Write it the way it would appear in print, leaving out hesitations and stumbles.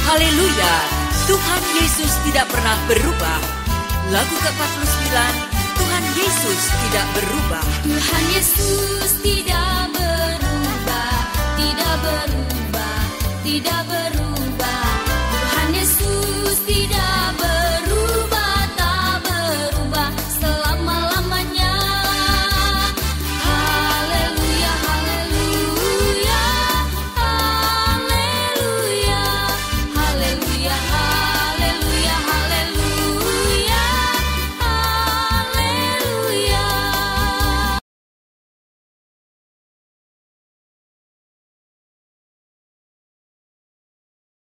Haleluya, Tuhan Yesus tidak pernah berubah. Lagu ke-49, Tuhan Yesus tidak berubah. Tuhan Yesus tidak berubah, tidak berubah, tidak